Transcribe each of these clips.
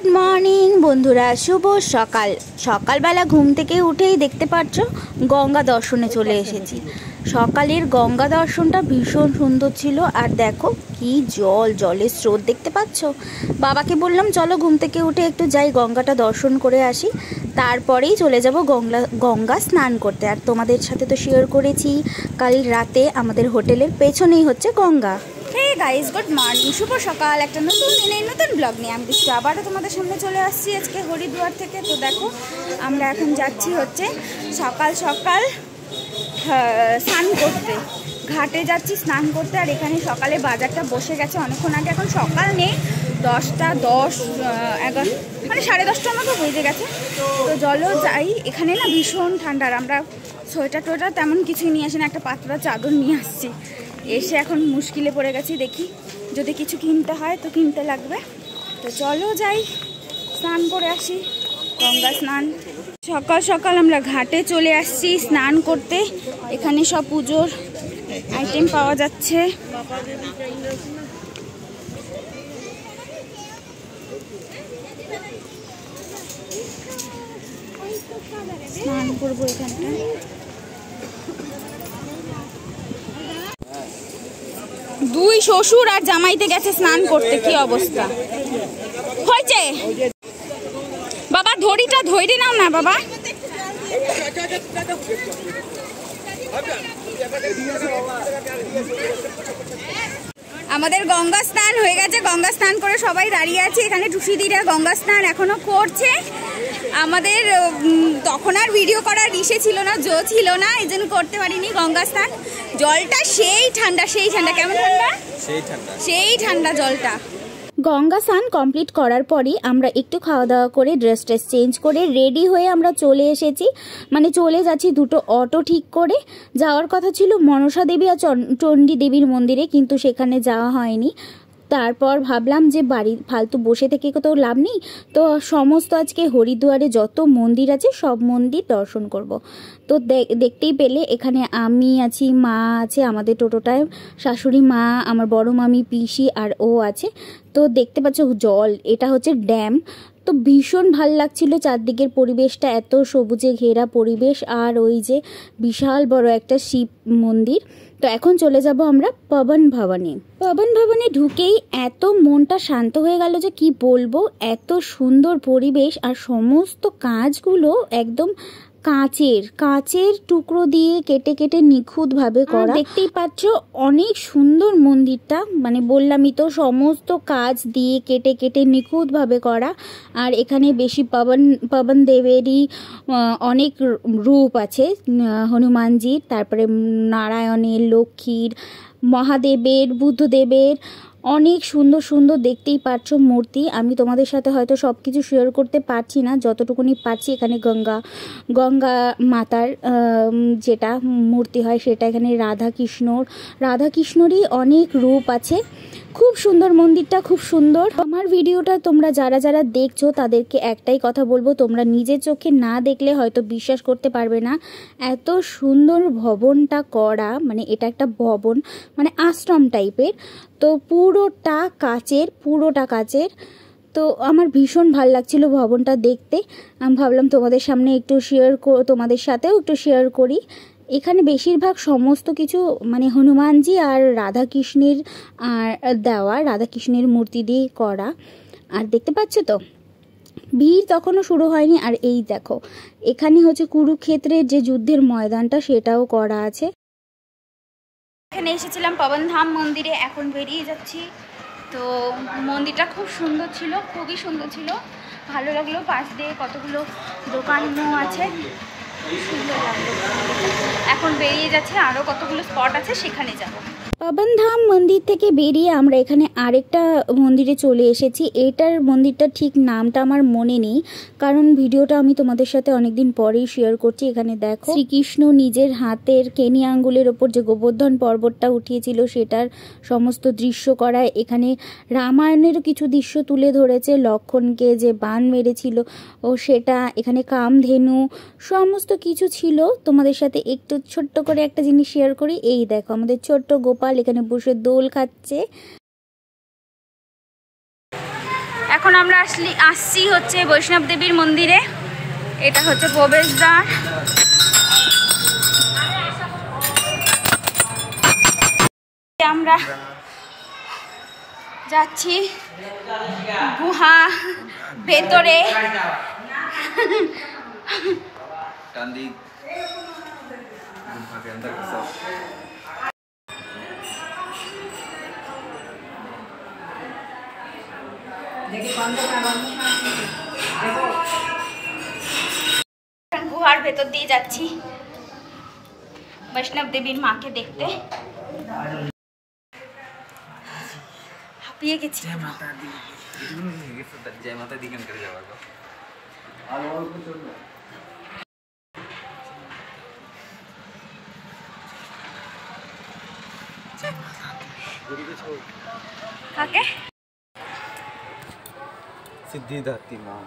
Morning বন্ধুরা, শুভ সকাল। সকালবেলা ঘুম থেকে উঠেই দেখতে পাচ্ছ গঙ্গা দর্শনে চলে এসেছি। সকালের গঙ্গা দর্শনটা ভীষণ সুন্দর ছিল। আর দেখো কি জলের স্রোত দেখতে পাচ্ছ। বাবাকে বললাম চলো ঘুম থেকে উঠে একটু যাই গঙ্গাটা দর্শন করে আসি, তারপরেই চলে যাব গঙ্গা স্নান করতে। আর তোমাদের সাথে তো শেয়ার করেছি কাল রাতে আমাদের হোটেলের পেছনেই হচ্ছে Ganga. Hey guys, good morning, শুভ সকাল। একটা নতুন দিনে নতুন ব্লগ নিয়ে আমি দৃষ্টি আবারও তোমাদের সামনে চলে আসছি আজকে হরিদ্বার থেকে। তো দেখো আমরা এখন যাচ্ছি হচ্ছে সকাল সকাল স্নান করতে, ঘাটে যাচ্ছি স্নান করতে। আর এখানে সকালে বাজারটা বসে গেছে অনেকক্ষণ আগে, এখন সকাল নেই, 10টা 10 11 মানে 10:30টার মতো বেজে গেছে। তো চলো যাই। এখানে না ভীষণ ঠান্ডা, আর আমরা সোয়েটার টোয়েটার তেমন কিছুই নিয়ে আসি না, একটা পাতলা চাদর নিয়ে আসছি। এসে এখন মুশকিলে পড়ে গেছি, দেখি যদি কিছু কিনতে হয় তো কিনতে লাগবে। তো চলো যাই, স্নান করে আসি, গঙ্গা স্নান। সকাল সকাল আমরা ঘাটে চলে আসছি স্নান করতে। এখানে সব পুজোর আইটেম পাওয়া যাচ্ছে। স্নান করবো এখানটা। দুই শ্বশুর আর জামাইতে গেছে স্নান করতে, কি অবস্থা হয়েছে। বাবা ধরিটা ধরে নাও না বাবা। আমাদের গঙ্গা স্নান হয়ে গেছে, গঙ্গা স্নান করে সবাই দাঁড়িয়ে আছে এখানে। টুসিদিরা গঙ্গা স্নান এখনো করছে। আমাদের তখন আর ভিডিও করার ইসে ছিল না, জো ছিল না, এই জন্য করতে পারিনি গঙ্গা স্নান। জলটা সেই ঠান্ডা, সেই ঠান্ডা। কেমন ঠান্ডা? সেই ঠান্ডা জলটা। গঙ্গা স্নান কমপ্লিট করার পরই আমরা একটু খাওয়া দাওয়া করে ড্রেস চেঞ্জ করে রেডি হয়ে আমরা চলে এসেছি, মানে চলে যাচ্ছি দুটো অটো ঠিক করে। যাওয়ার কথা ছিল মনসা দেবী আর চণ্ডী দেবীর মন্দিরে, কিন্তু সেখানে যাওয়া হয়নি। তারপর ভাবলাম যে বাড়ি ফালতু বসে থেকে তো লাভ নেই, তো সমস্ত আজকে হরিদ্বারে যত মন্দির আছে সব মন্দির দর্শন করব। তো দেখতেই পেলে এখানে আমি আছি, মা আছে আমাদের টোটোটায়, শাশুড়ি মা, আমার বড় মামি, পিসি আর ও আছে। তো দেখতে পাচ্ছ জল, এটা হচ্ছে ড্যাম। তো ভীষণ ভাল লাগছিল চারদিকের পরিবেশটা, এত সবুজে ঘেরা পরিবেশ। আর ওই যে বিশাল বড় একটা শিব মন্দির। তো এখন চলে যাব আমরা পবন ভবনে। পবন ভবনে ঢুকেই এত মনটা শান্ত হয়ে গেল যে কি বলবো, এত সুন্দর পরিবেশ। আর সমস্ত কাজগুলো একদম কাঁচের টুকরো দিয়ে কেটে কেটে নিখুঁতভাবে করা। দেখতেই পাচ্ছ অনেক সুন্দর মন্দিরটা, মানে বললামই তো সমস্ত কাজ দিয়ে কেটে কেটে নিখুঁতভাবে করা। আর এখানে বেশি পবন দেবেরই অনেক রূপ আছে, হনুমানজির, তারপরে নারায়ণের, লক্ষ্মীর, মহাদেবের, বুদ্ধদেবের, অনেক সুন্দর সুন্দর দেখতেই পাচ্ছ মূর্তি। আমি তোমাদের সাথে হয়তো সব কিছু শেয়ার করতে পারছি না, যতটুকুনি পারছি। এখানে গঙ্গা মাতার যেটা মূর্তি হয় সেটা, এখানে রাধাকৃষ্ণরই অনেক রূপ আছে। খুব সুন্দর মন্দিরটা, খুব সুন্দর। আমার ভিডিওটা তোমরা যারা যারা দেখছো তাদেরকে একটাই কথা বলবো, তোমরা নিজের চোখে না দেখলে হয়তো বিশ্বাস করতে পারবে না এত সুন্দর ভবনটা করা। মানে এটা একটা ভবন, মানে আশ্রম টাইপের। তো পুরোটা কাচের। তো আমার ভীষণ ভাল লাগছিল ভবনটা দেখতে। আমি ভাবলাম তোমাদের সামনে একটু তোমাদের সাথেও একটু শেয়ার করি। এখানে বেশিরভাগ সমস্ত কিছু মানে হনুমানজি আর রাধাকৃষ্ণের মূর্তি দিয়ে করা। আর দেখতে পাচ্ছ তো ভিড় তখনও শুরু হয়নি। আর এই দেখো এখানে হচ্ছে কুরুক্ষেত্রের যে যুদ্ধের ময়দানটা সেটাও করা আছে। এখানে এসেছিলাম পবনধাম মন্দিরে, এখন বেরিয়ে যাচ্ছি। তো মন্দিরটা খুব সুন্দর ছিল, খুবই সুন্দর ছিল, ভালো লাগলো। পাশ দিয়ে কতগুলো দোকানও আছে, সুন্দর লাগলো। এখন বেরিয়ে যাচ্ছে, আরও কতগুলো স্পট আছে সেখানে যাব। পবনধাম মন্দির থেকে বেরিয়ে আমরা এখানে আরেকটা মন্দিরে চলে এসেছি। এটার মন্দিরটা ঠিক নামটা আমার মনে নেই, কারণ ভিডিওটা আমি তোমাদের সাথে অনেকদিন পরেই শেয়ার করছি। এখানে দেখো শ্রীকৃষ্ণ নিজের হাতের কেনি আঙ্গুলের ওপর যে গোবর্ধন পর্বতটা উঠিয়েছিল সেটার সমস্ত দৃশ্য করা। এখানে রামায়ণেরও কিছু দৃশ্য তুলে ধরেছে, লক্ষণকে যে বান মেরেছিল ও সেটা, এখানে কামধেনু, সমস্ত কিছু ছিল। তোমাদের সাথে একটু ছোট্ট করে একটা জিনিস শেয়ার করি। এই দেখো আমাদের ছোট্ট গোপাল এখানে বসে দোল খাচ্ছে। এখন আমরা আসছি হচ্ছে বৈষ্ণব দেবীর মন্দিরে। এটা হচ্ছে প্রবেশদ্বার। আমরা যাচ্ছি গুহা ভেতরে। গুহার ভেতর দিয়ে যাচ্ছি বৈষ্ণব দেবীর মাকে দেখতে। হাঁপিয়ে গেছি। কাকে? সিদ্ধিদাত্রী মা।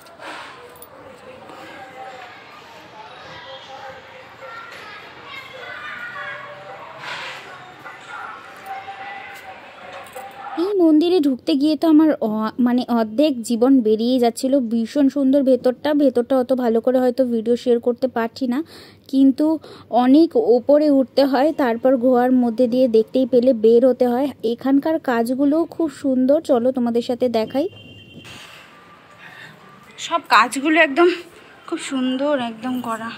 এই মন্দিরে ঢুকতে গিয়ে তো আমার মানে অর্ধেক জীবন বেরিয়ে যাচ্ছিল। ভীষণ সুন্দর ভেতরটা অত ভালো করে হয়তো ভিডিও শেয়ার করতে পারছি না, কিন্তু অনেক ওপরে উঠতে হয়, তারপর গুহার মধ্যে দিয়ে দেখতেই পেলে বের হতে হয়। এখানকার কাজগুলো খুব সুন্দর, চলো তোমাদের সাথে দেখাই। সব কাজগুলো একদম খুব সুন্দর একদম করা।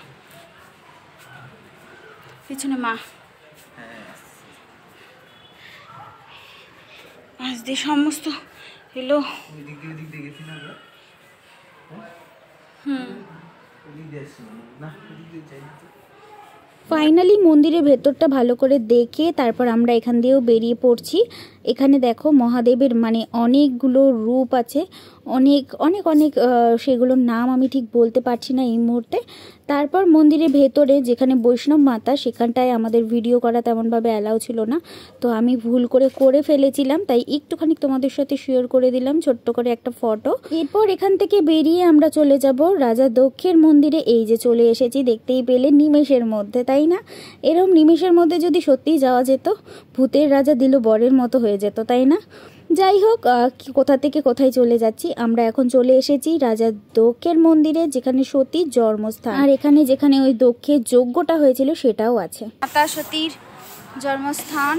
পিছনে মা, পাশ দিয়ে সমস্ত এলো। ফাইনালি মন্দিরের ভেতরটা ভালো করে দেখে তারপর আমরা এখান দিয়েও বেরিয়ে পড়ছি। এখানে দেখো মহাদেবের মানে অনেকগুলো রূপ আছে, অনেক অনেক অনেক সেগুলোর নাম আমি ঠিক বলতে পারছি না এই মুহূর্তে। তারপর মন্দিরের ভেতরে যেখানে বৈষ্ণব মাতা, সেখানটায় আমাদের ভিডিও করা তেমনভাবে অ্যালাউ ছিল না, তো আমি ভুল করে ফেলেছিলাম, তাই একটুখানি তোমাদের সাথে শেয়ার করে দিলাম ছোট্ট করে একটা ফটো। এরপর এখান থেকে বেরিয়ে আমরা চলে যাব রাজা দক্ষের মন্দিরে। এই যে চলে এসেছি, দেখতেই পেলে নিমেষের মধ্যে, তাই না? এরকম নিমেষের মধ্যে যদি সত্যিই যাওয়া যেত, ভূতের রাজা দিল বরের মতো হয়ে যেত, তাই না? যাই হোক, কোথা থেকে কোথায় চলে যাচ্ছি, আমরা এখন চলে এসেছি রাজা দক্ষের মন্দিরে, যেখানে সতীর জন্মস্থান, আর এখানে যেখানে ওই দক্ষের যজ্ঞটা হয়েছিল সেটাও আছে। মাতা সতীর জন্মস্থান।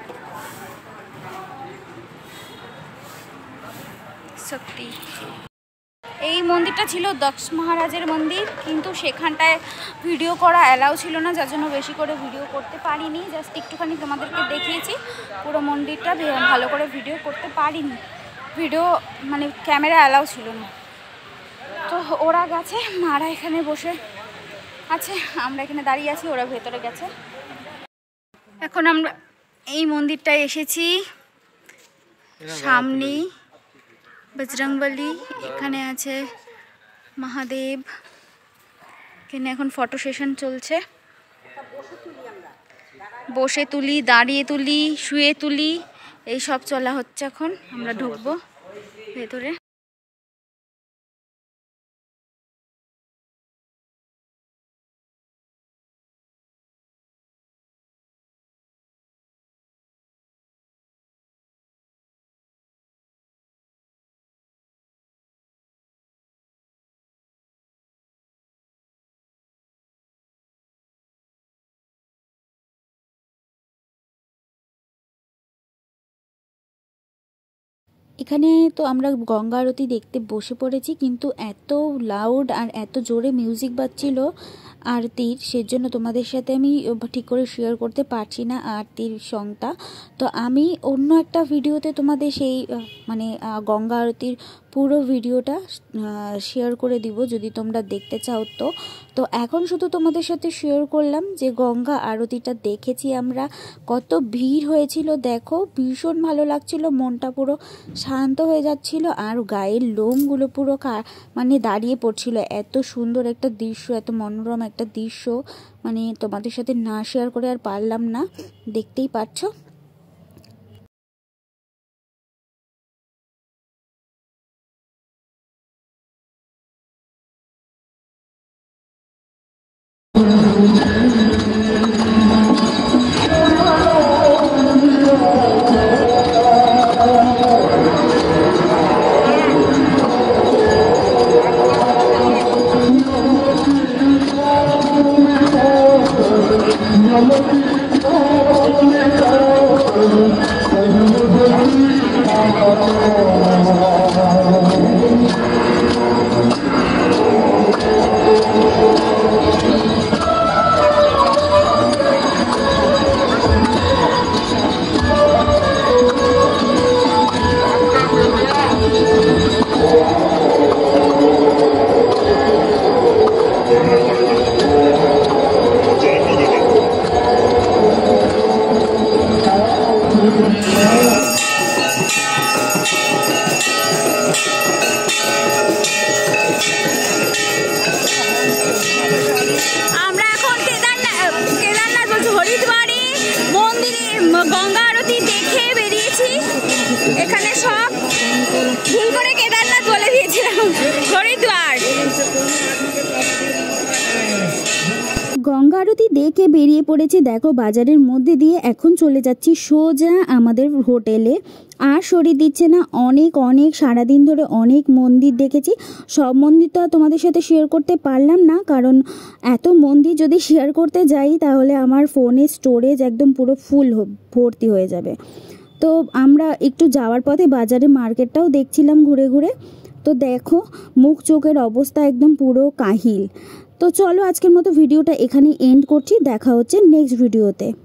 সত্যি এই মন্দিরটা ছিল দক্ষ মহারাজের মন্দির, কিন্তু সেখানটায় ভিডিও করা অ্যালাউ ছিল না, যার জন্য বেশি করে ভিডিও করতে পারিনি। জাস্ট একটুখানি তোমাদেরকে দেখিয়েছি, পুরো মন্দিরটা ভালো করে ভিডিও করতে পারিনি। ভিডিও মানে ক্যামেরা অ্যালাউ ছিল না। তো ওরা গেছে, মারা এখানে বসে আছে, আমরা এখানে দাঁড়িয়ে আছি, ওরা ভেতরে গেছে। এখন আমরা এই মন্দিরটায় এসেছি, সামনেই বজরংবলী, এখানে আছে মহাদেব। এখানে এখন ফটো সেশন চলছে, বসে তুলি, দাঁড়িয়ে তুলি, শুয়ে তুলি, এই সব চলা হচ্ছে। এখন আমরা ঢুকবো ভেতরে। এখানে তো আমরা গঙ্গা আরতি দেখতে বসে পড়েছি, কিন্তু এত লাউড আর এত জোরে মিউজিক বাজছিল আরতির, সেজন্য তোমাদের সাথে আমি ঠিক করে শেয়ার করতে পারছি না আরতির সংটা। তো আমি অন্য একটা ভিডিওতে তোমাদের সেই মানে গঙ্গা আরতির পুরো ভিডিওটা শেয়ার করে দিব যদি তোমরা দেখতে চাও। তো এখন শুধু তোমাদের সাথে শেয়ার করলাম যে গঙ্গা আরতিটা দেখেছি আমরা, কত ভিড় হয়েছিল দেখো, ভীষণ ভালো লাগছিল, মনটা পুরো শান্ত হয়ে যাচ্ছিল, আর গায়ের লোমগুলো পুরো মানে দাঁড়িয়ে পড়ছিল। এত সুন্দর একটা দৃশ্য, এত মনোরম একটা দৃশ্য, মানে তোমাদের সাথে না শেয়ার করে আর পারলাম না, দেখতেই পাচ্ছ। আমরা এখন কেদারনাথ বলছি হরিদ্বারে মন্দিরে গঙ্গা আরতি দেখে বেরিয়েছি। এখানে সব ভুল করে কেদারনাথ বলে দিয়েছিলাম, হরিদ্বার। গঙ্গা আরতি দেখে বেরিয়ে পড়েছি। দেখো বাজারের মধ্যে দিয়ে এখন চলে যাচ্ছি সোজা আমাদের হোটেলে। আর শরীর দিচ্ছে না, অনেক অনেক সারাদিন ধরে অনেক মন্দির দেখেছি। সব মন্দির তো তোমাদের সাথে শেয়ার করতে পারলাম না, কারণ এত মন্দির যদি শেয়ার করতে যাই তাহলে আমার ফোনের স্টোরেজ একদম পুরো ফুল ভর্তি হয়ে যাবে। তো আমরা একটু যাওয়ার পথে বাজারে মার্কেটটাও দেখছিলাম ঘুরে ঘুরে। তো দেখো মুখ চোখের অবস্থা একদম পুরো কাহিল। তো চলো আজকের মতো ভিডিওটা এখানে এন্ড করছি, দেখা হচ্ছে নেক্সট ভিডিওতে।